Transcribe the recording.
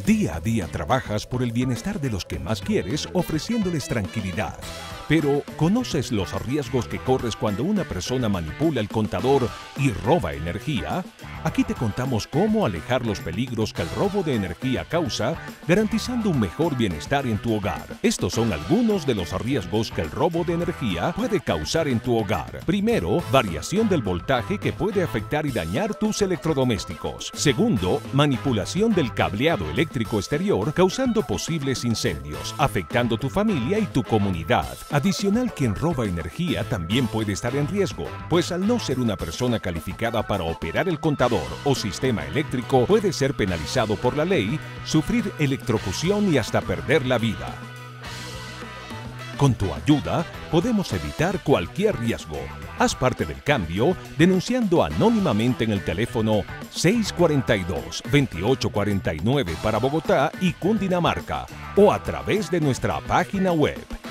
Día a día trabajas por el bienestar de los que más quieres, ofreciéndoles tranquilidad. Pero, ¿conoces los riesgos que corres cuando una persona manipula el contador y roba energía? Aquí te contamos cómo alejar los peligros que el robo de energía causa, garantizando un mejor bienestar en tu hogar. Estos son algunos de los riesgos que el robo de energía puede causar en tu hogar. Primero, variación del voltaje que puede afectar y dañar tus electrodomésticos. Segundo, manipulación del cableado eléctrico exterior, causando posibles incendios, afectando tu familia y tu comunidad. Adicional, quien roba energía también puede estar en riesgo, pues al no ser una persona calificada para operar el contador o sistema eléctrico, puede ser penalizado por la ley, sufrir electrocución y hasta perder la vida. Con tu ayuda, podemos evitar cualquier riesgo. Haz parte del cambio denunciando anónimamente en el teléfono 642-2849 para Bogotá y Cundinamarca o a través de nuestra página web